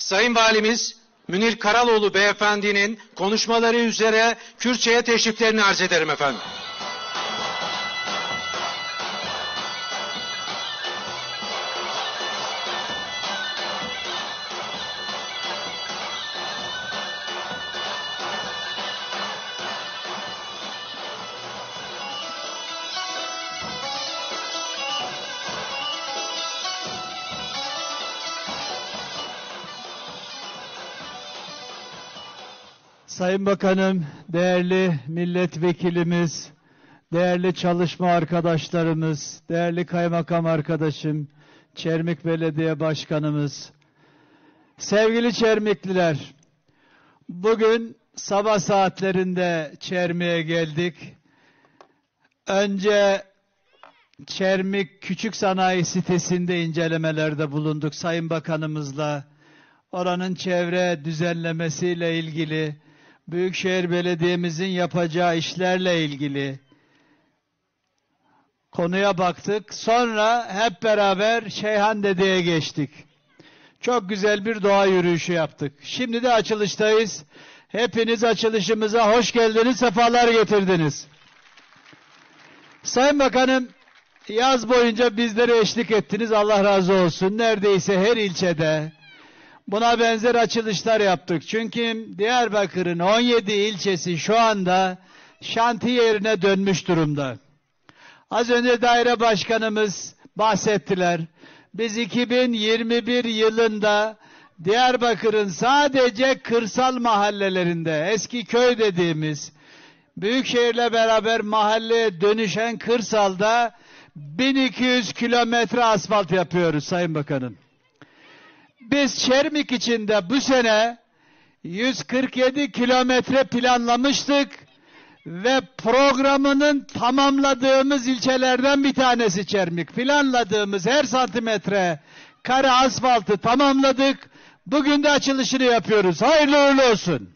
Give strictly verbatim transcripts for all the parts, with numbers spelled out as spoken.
Sayın Valimiz Münir Karaloğlu Beyefendinin konuşmaları üzere kürsüye teşriflerini arz ederim efendim. Sayın Bakanım, değerli milletvekilimiz, değerli çalışma arkadaşlarımız, değerli kaymakam arkadaşım, Çermik Belediye Başkanımız, sevgili Çermikliler, bugün sabah saatlerinde Çermik'e geldik. Önce Çermik Küçük Sanayi Sitesi'nde incelemelerde bulunduk Sayın Bakanımızla. Oranın çevre düzenlemesiyle ilgili, Büyükşehir Belediye'mizin yapacağı işlerle ilgili konuya baktık. Sonra hep beraber Şeyhandere'ye geçtik. Çok güzel bir doğa yürüyüşü yaptık. Şimdi de açılıştayız. Hepiniz açılışımıza hoş geldiniz, sefalar getirdiniz. Sayın Bakanım, yaz boyunca bizlere eşlik ettiniz. Allah razı olsun. Neredeyse her ilçede buna benzer açılışlar yaptık. Çünkü Diyarbakır'ın on yedi ilçesi şu anda şantiye yerine dönmüş durumda. Az önce daire başkanımız bahsettiler. Biz iki bin yirmi bir yılında Diyarbakır'ın sadece kırsal mahallelerinde, eski köy dediğimiz, Büyükşehir'le beraber mahalleye dönüşen kırsalda bin iki yüz kilometre asfalt yapıyoruz Sayın Bakanım. Biz Çermik için de bu sene yüz kırk yedi kilometre planlamıştık ve programının tamamladığımız ilçelerden bir tanesi Çermik. Planladığımız her santimetre kare asfaltı tamamladık. Bugün de açılışını yapıyoruz. Hayırlı uğurlu olsun.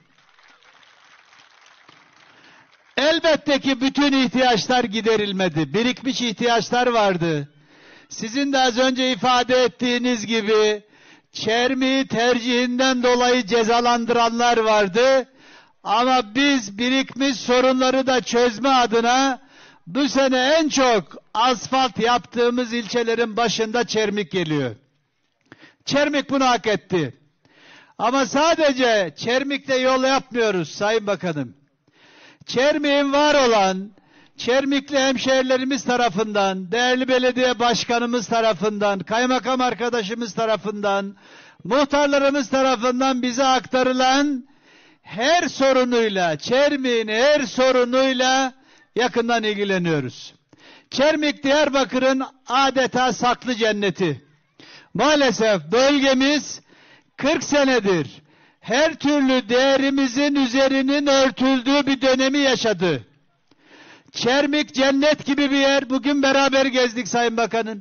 Elbette ki bütün ihtiyaçlar giderilmedi. Birikmiş ihtiyaçlar vardı. Sizin de az önce ifade ettiğiniz gibi Çermik'i tercihinden dolayı cezalandıranlar vardı. Ama biz birikmiş sorunları da çözme adına bu sene en çok asfalt yaptığımız ilçelerin başında Çermik geliyor. Çermik bunu hak etti. Ama sadece Çermik'te yol yapmıyoruz Sayın Bakanım. Çermik'in var olan Çermikli hemşehrilerimiz tarafından, değerli belediye başkanımız tarafından, kaymakam arkadaşımız tarafından, muhtarlarımız tarafından bize aktarılan her sorunuyla, Çermik'in her sorunuyla yakından ilgileniyoruz. Çermik Diyarbakır'ın adeta saklı cenneti. Maalesef bölgemiz kırk senedir her türlü değerimizin üzerinin örtüldüğü bir dönemi yaşadı. Çermik cennet gibi bir yer. Bugün beraber gezdik Sayın Bakanım.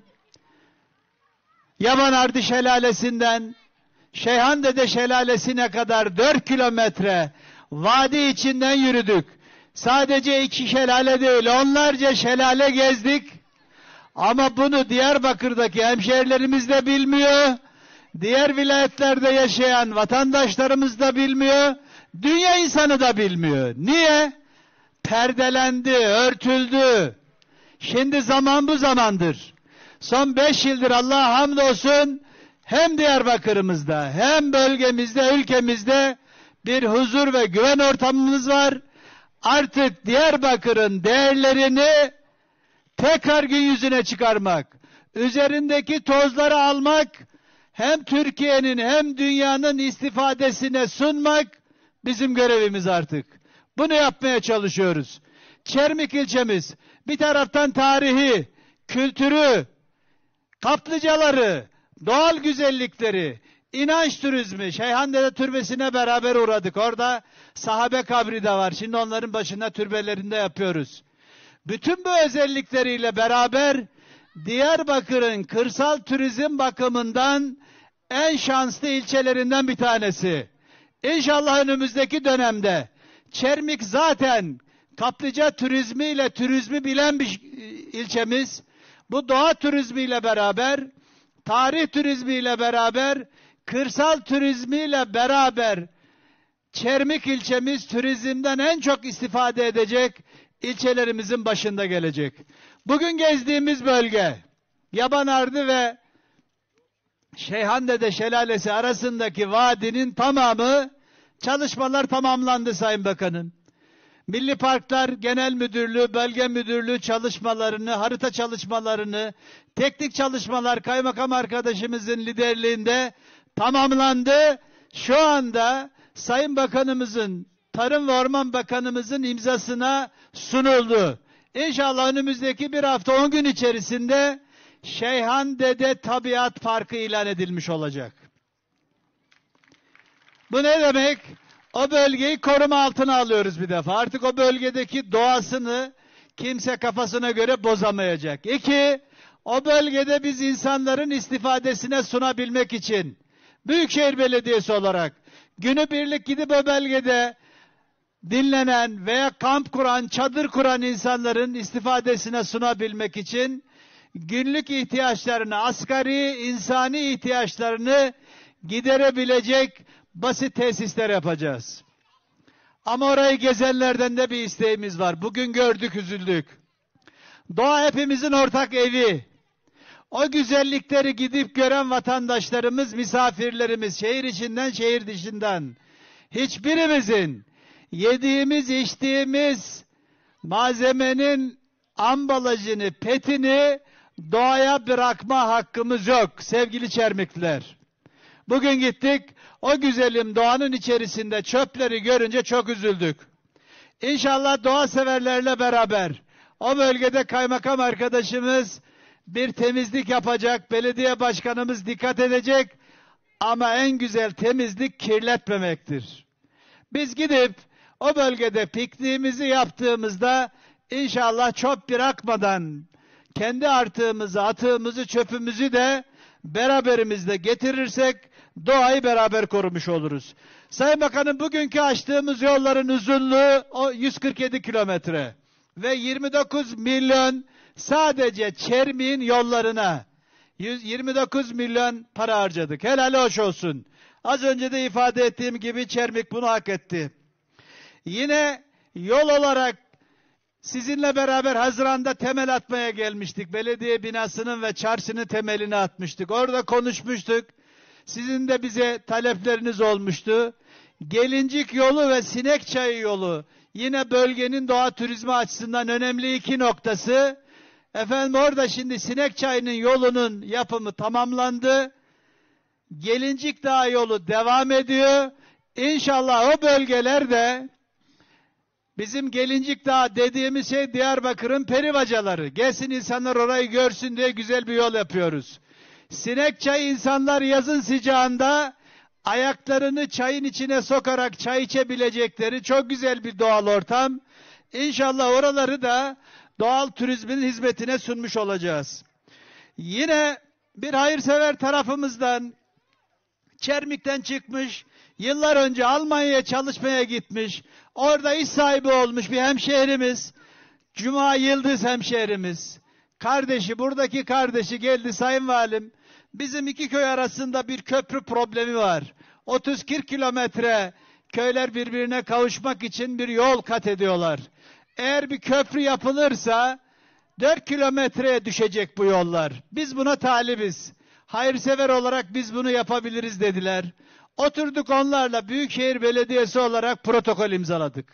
Yabanardı Şelalesi'nden Şeyhandere Şelalesi'ne kadar dört kilometre vadi içinden yürüdük. Sadece iki şelale değil, onlarca şelale gezdik. Ama bunu Diyarbakır'daki hemşehrilerimiz de bilmiyor. Diğer vilayetlerde yaşayan vatandaşlarımız da bilmiyor. Dünya insanı da bilmiyor. Niye? Perdelendi, örtüldü. Şimdi zaman bu zamandır. Son beş yıldır Allah'a hamdolsun hem Diyarbakır'ımızda hem bölgemizde, ülkemizde bir huzur ve güven ortamımız var. Artık Diyarbakır'ın değerlerini tekrar gün yüzüne çıkarmak, üzerindeki tozları almak, hem Türkiye'nin hem dünyanın istifadesine sunmak bizim görevimiz artık. Bunu yapmaya çalışıyoruz. Çermik ilçemiz bir taraftan tarihi, kültürü, kaplıcaları, doğal güzellikleri, inanç turizmi, Şeyhandere Türbesi'ne beraber uğradık. Orada sahabe kabri de var. Şimdi onların başında türbelerinde yapıyoruz. Bütün bu özellikleriyle beraber Diyarbakır'ın kırsal turizm bakımından en şanslı ilçelerinden bir tanesi. İnşallah önümüzdeki dönemde Çermik zaten kaplıca turizmiyle turizmi bilen bir ilçemiz. Bu doğa turizmiyle beraber, tarih turizmiyle beraber kırsal turizmiyle beraber Çermik ilçemiz turizmden en çok istifade edecek ilçelerimizin başında gelecek. Bugün gezdiğimiz bölge Yabanardı ve Şeyhandede Şelalesi arasındaki vadinin tamamı çalışmalar tamamlandı Sayın Bakanım. Milli Parklar Genel Müdürlüğü, Bölge Müdürlüğü çalışmalarını, harita çalışmalarını, teknik çalışmalar kaymakam arkadaşımızın liderliğinde tamamlandı. Şu anda Sayın Bakanımızın, Tarım ve Orman Bakanımızın imzasına sunuldu. İnşallah önümüzdeki bir hafta on gün içerisinde Şeyhandede Tabiat Parkı ilan edilmiş olacak. Bu ne demek? O bölgeyi koruma altına alıyoruz bir defa. Artık o bölgedeki doğasını kimse kafasına göre bozamayacak. İki, o bölgede biz insanların istifadesine sunabilmek için Büyükşehir Belediyesi olarak günübirlik gidip o bölgede dinlenen veya kamp kuran, çadır kuran insanların istifadesine sunabilmek için günlük ihtiyaçlarını, asgari insani ihtiyaçlarını giderebilecek basit tesisler yapacağız. Ama orayı gezenlerden de bir isteğimiz var. Bugün gördük, üzüldük. Doğa hepimizin ortak evi. O güzellikleri gidip gören vatandaşlarımız, misafirlerimiz, şehir içinden, şehir dışından, hiçbirimizin yediğimiz, içtiğimiz malzemenin ambalajını, petini doğaya bırakma hakkımız yok sevgili Çermikliler. Bugün gittik, o güzelim doğanın içerisinde çöpleri görünce çok üzüldük. İnşallah doğa severlerle beraber o bölgede kaymakam arkadaşımız bir temizlik yapacak, belediye başkanımız dikkat edecek ama en güzel temizlik kirletmemektir. Biz gidip o bölgede pikniğimizi yaptığımızda inşallah çöp bırakmadan kendi artığımızı, atığımızı, çöpümüzü de beraberimizde getirirsek doğayı beraber korumuş oluruz. Sayın Bakanım, bugünkü açtığımız yolların uzunluğu o yüz kırk yedi kilometre ve yirmi dokuz milyon sadece Çermik'in yollarına yirmi dokuz milyon para harcadık. Helal hoş olsun. Az önce de ifade ettiğim gibi Çermik bunu hak etti. Yine yol olarak sizinle beraber Haziran'da temel atmaya gelmiştik. Belediye binasının ve çarşının temelini atmıştık. Orada konuşmuştuk. Sizin de bize talepleriniz olmuştu. Gelincik yolu ve Sinekçayı yolu yine bölgenin doğa turizmi açısından önemli iki noktası. Efendim orada şimdi Sinekçayı'nın yolunun yapımı tamamlandı. Gelincik Dağı yolu devam ediyor. İnşallah o bölgelerde bizim Gelincik Dağı dediğimiz şey Diyarbakır'ın peribacaları. Gelsin insanlar orayı görsün diye güzel bir yol yapıyoruz. Sinekçayı insanlar yazın sıcağında ayaklarını çayın içine sokarak çay içebilecekleri çok güzel bir doğal ortam. İnşallah oraları da doğal turizmin hizmetine sunmuş olacağız. Yine bir hayırsever tarafımızdan Çermik'ten çıkmış, yıllar önce Almanya'ya çalışmaya gitmiş, orada iş sahibi olmuş bir hemşehrimiz, Cuma Yıldız hemşehrimiz, kardeşi, buradaki kardeşi geldi, Sayın Valim, bizim iki köy arasında bir köprü problemi var. otuz kırk kilometre köyler birbirine kavuşmak için bir yol kat ediyorlar. Eğer bir köprü yapılırsa dört kilometreye düşecek bu yollar. Biz buna talibiz. Hayırsever olarak biz bunu yapabiliriz dediler. Oturduk onlarla Büyükşehir Belediyesi olarak protokol imzaladık.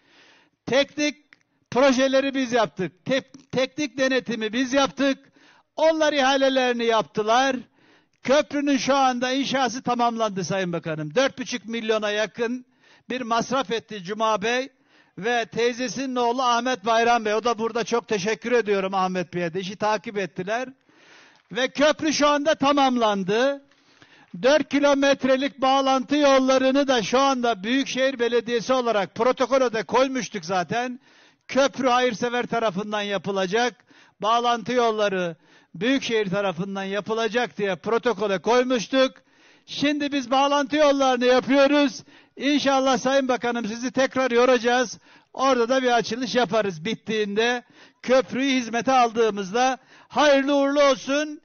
Teknik projeleri biz yaptık. Te teknik denetimi biz yaptık. Onlar ihalelerini yaptılar. Köprünün şu anda inşası tamamlandı Sayın Bakanım. dört buçuk milyona yakın bir masraf etti Cuma Bey ve teyzesinin oğlu Ahmet Bayram Bey. O da burada, çok teşekkür ediyorum Ahmet Bey'e de. İşi takip ettiler. Ve köprü şu anda tamamlandı. dört kilometrelik bağlantı yollarını da şu anda Büyükşehir Belediyesi olarak protokole de koymuştuk zaten. Köprü hayırsever tarafından yapılacak. Bağlantı yolları Büyükşehir tarafından yapılacak diye protokole koymuştuk. Şimdi biz bağlantı yollarını yapıyoruz. İnşallah Sayın Bakanım sizi tekrar yoracağız. Orada da bir açılış yaparız bittiğinde. Köprüyü hizmete aldığımızda hayırlı uğurlu olsun.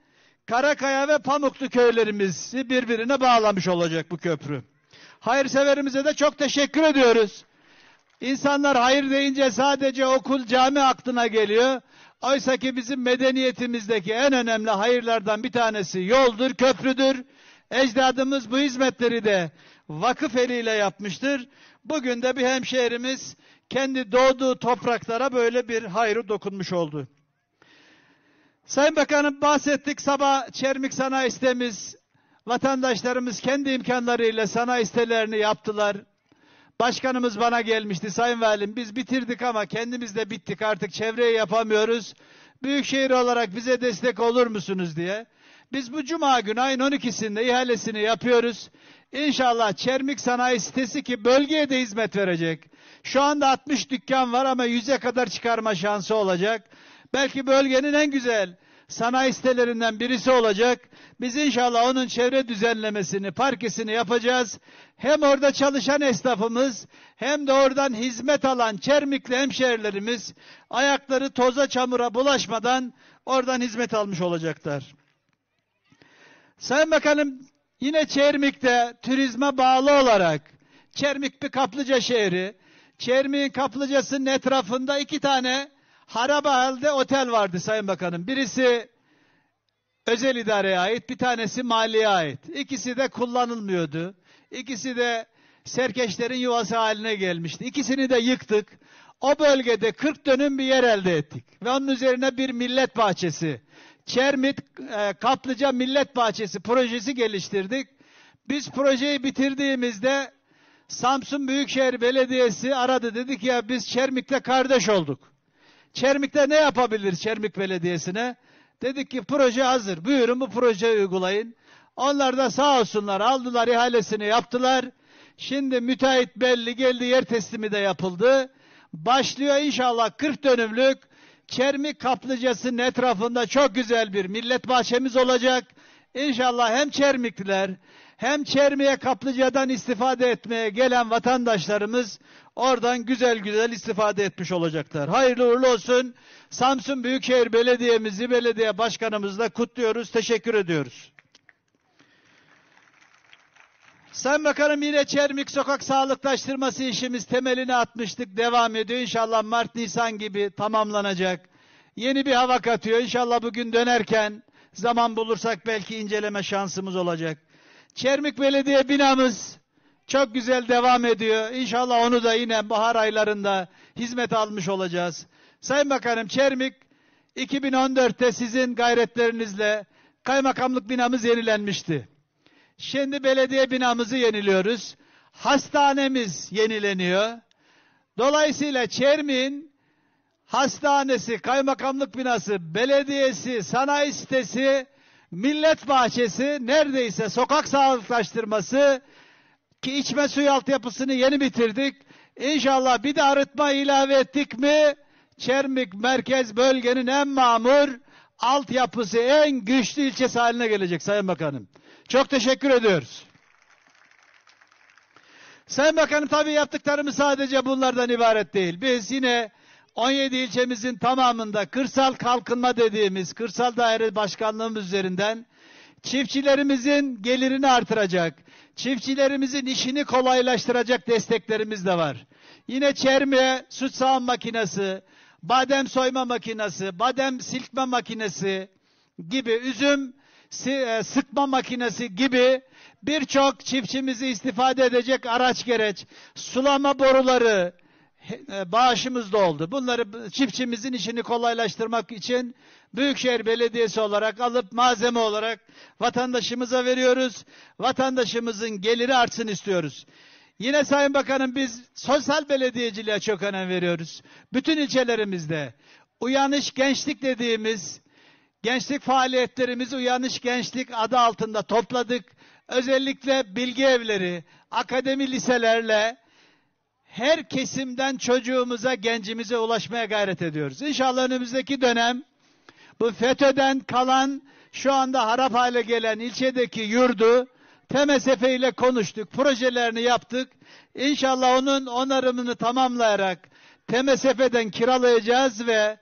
Karakaya ve Pamuklu köylerimizi birbirine bağlamış olacak bu köprü. Hayırseverimize de çok teşekkür ediyoruz. İnsanlar hayır deyince sadece okul, cami aklına geliyor. Oysa ki bizim medeniyetimizdeki en önemli hayırlardan bir tanesi yoldur, köprüdür. Ecdadımız bu hizmetleri de vakıf eliyle yapmıştır. Bugün de bir hemşehrimiz kendi doğduğu topraklara böyle bir hayrı dokunmuş oldu. Sayın Bakanım, bahsettik, sabah Çermik Sanayi Sitemiz, vatandaşlarımız kendi imkanlarıyla sanayi sitelerini yaptılar. Başkanımız bana gelmişti, Sayın Valim biz bitirdik ama kendimiz de bittik, artık çevreyi yapamıyoruz. Büyükşehir olarak bize destek olur musunuz diye. Biz bu cuma günü ayın on ikisinde ihalesini yapıyoruz. İnşallah Çermik Sanayi Sitesi ki bölgeye de hizmet verecek. Şu anda altmış dükkan var ama yüze kadar çıkarma şansı olacak. Belki bölgenin en güzel sanayi sitelerinden birisi olacak. Biz inşallah onun çevre düzenlemesini, parkesini yapacağız. Hem orada çalışan esnafımız hem de oradan hizmet alan Çermikli hemşehrilerimiz ayakları toza çamura bulaşmadan oradan hizmet almış olacaklar. Sayın Bakanım, yine Çermik'te turizme bağlı olarak, Çermik bir kaplıca şehri, Çermik'in kaplıcasının etrafında iki tane haraba halde otel vardı Sayın Bakanım. Birisi özel idareye ait, bir tanesi maliyeye ait. İkisi de kullanılmıyordu. İkisi de serkeşlerin yuvası haline gelmişti. İkisini de yıktık. O bölgede kırk dönüm bir yer elde ettik. Ve onun üzerine bir millet bahçesi, Çermik e, Kaplıca Millet Bahçesi projesi geliştirdik. Biz projeyi bitirdiğimizde Samsun Büyükşehir Belediyesi aradı. Dedik ya biz Çermik'le kardeş olduk. Çermik'te ne yapabilir Çermik Belediyesi'ne? Dedik ki proje hazır. Buyurun bu projeyi uygulayın. Onlar da sağ olsunlar aldılar, ihalesini yaptılar. Şimdi müteahhit belli, geldi, yer teslimi de yapıldı. Başlıyor inşallah kırk dönümlük Çermik Kaplıcası'nın etrafında çok güzel bir millet bahçemiz olacak. İnşallah hem Çermikliler hem Çermik'e Kaplıca'dan istifade etmeye gelen vatandaşlarımız oradan güzel güzel istifade etmiş olacaklar. Hayırlı uğurlu olsun. Samsun Büyükşehir Belediye'mizi, belediye başkanımızı da kutluyoruz, teşekkür ediyoruz. Sayın Bakanım, yine Çermik sokak sağlıklaştırması işimiz temelini atmıştık, devam ediyor. İnşallah Mart Nisan gibi tamamlanacak. Yeni bir hava katıyor. İnşallah bugün dönerken zaman bulursak belki inceleme şansımız olacak. Çermik Belediye binamız çok güzel devam ediyor. İnşallah onu da yine bahar aylarında hizmet almış olacağız. Sayın Bakanım, Çermik iki bin on dörtte sizin gayretlerinizle kaymakamlık binamız yenilenmişti. Şimdi belediye binamızı yeniliyoruz. Hastanemiz yenileniyor. Dolayısıyla Çermik'in hastanesi, kaymakamlık binası, belediyesi, sanayi sitesi, millet bahçesi, neredeyse sokak sağlıklaştırması ki içme suyu altyapısını yeni bitirdik. İnşallah bir de arıtma ilave ettik mi Çermik merkez bölgenin en mamur, altyapısı en güçlü ilçesi haline gelecek Sayın Bakanım. Çok teşekkür ediyoruz. Sayın Bakanım, tabii yaptıklarımız sadece bunlardan ibaret değil. Biz yine on yedi ilçemizin tamamında kırsal kalkınma dediğimiz kırsal daire başkanlığımız üzerinden çiftçilerimizin gelirini artıracak, çiftçilerimizin işini kolaylaştıracak desteklerimiz de var. Yine Çermik'e süt sağım makinesi, badem soyma makinesi, badem silkme makinesi gibi, üzüm sıkma makinesi gibi birçok çiftçimizi istifade edecek araç gereç, sulama boruları bağışımız da oldu. Bunları çiftçimizin işini kolaylaştırmak için Büyükşehir Belediyesi olarak alıp malzeme olarak vatandaşımıza veriyoruz. Vatandaşımızın geliri artsın istiyoruz. Yine Sayın Bakanım, biz sosyal belediyeciliğe çok önem veriyoruz. Bütün ilçelerimizde uyanış gençlik dediğimiz gençlik faaliyetlerimizi Uyanış Gençlik adı altında topladık. Özellikle bilgi evleri, akademi liselerle her kesimden çocuğumuza, gencimize ulaşmaya gayret ediyoruz. İnşallah önümüzdeki dönem bu FETÖ'den kalan, şu anda harap hale gelen ilçedeki yurdu T M S F ile konuştuk, projelerini yaptık. İnşallah onun onarımını tamamlayarak T M S F'den kiralayacağız ve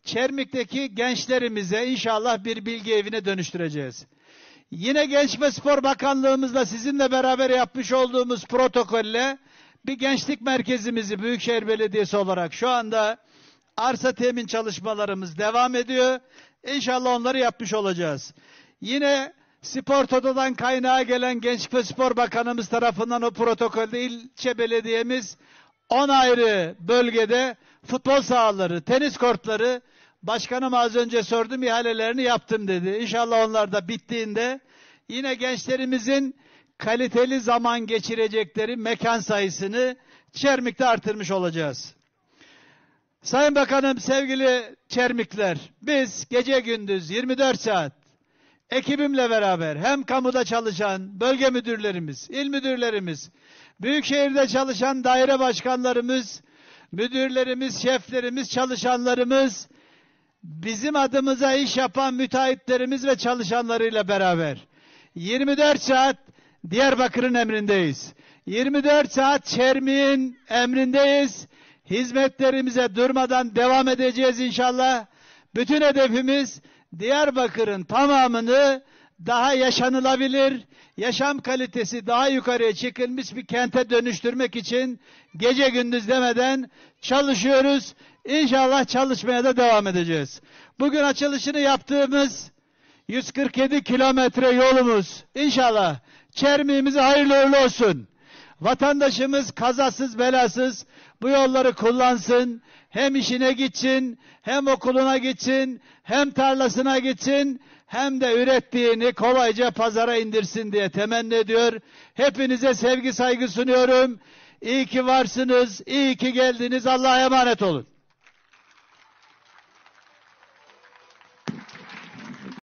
Çermik'teki gençlerimize inşallah bir bilgi evine dönüştüreceğiz. Yine Genç ve Spor Bakanlığımızla sizinle beraber yapmış olduğumuz protokolle bir gençlik merkezimizi Büyükşehir Belediyesi olarak şu anda arsa temin çalışmalarımız devam ediyor. İnşallah onları yapmış olacağız. Yine Spor Toto'dan kaynağa gelen Gençlik ve Spor Bakanımız tarafından o protokolde ilçe belediyemiz on ayrı bölgede futbol sahaları, tenis kortları, başkanım az önce sordum, ihalelerini yaptım dedi. İnşallah onlar da bittiğinde yine gençlerimizin kaliteli zaman geçirecekleri mekan sayısını Çermik'te artırmış olacağız. Sayın Bakanım, sevgili Çermikler, biz gece gündüz yirmi dört saat ekibimle beraber hem kamuda çalışan bölge müdürlerimiz, il müdürlerimiz, büyükşehirde çalışan daire başkanlarımız, müdürlerimiz, şeflerimiz, çalışanlarımız, bizim adımıza iş yapan müteahhitlerimiz ve çalışanlarıyla beraber yirmi dört saat Diyarbakır'ın emrindeyiz. yirmi dört saat Çermik'in emrindeyiz. Hizmetlerimize durmadan devam edeceğiz inşallah. Bütün hedefimiz Diyarbakır'ın tamamını daha yaşanılabilir, yaşam kalitesi daha yukarıya çıkılmış bir kente dönüştürmek için gece gündüz demeden çalışıyoruz. İnşallah çalışmaya da devam edeceğiz. Bugün açılışını yaptığımız yüz kırk yedi kilometre yolumuz inşallah Çermik'imize hayırlı uğurlu olsun. Vatandaşımız kazasız belasız bu yolları kullansın. Hem işine gitsin, hem okuluna gitsin, hem tarlasına gitsin, hem de ürettiğini kolayca pazara indirsin diye temenni ediyor. Hepinize sevgi saygı sunuyorum. İyi ki varsınız, iyi ki geldiniz. Allah'a emanet olun.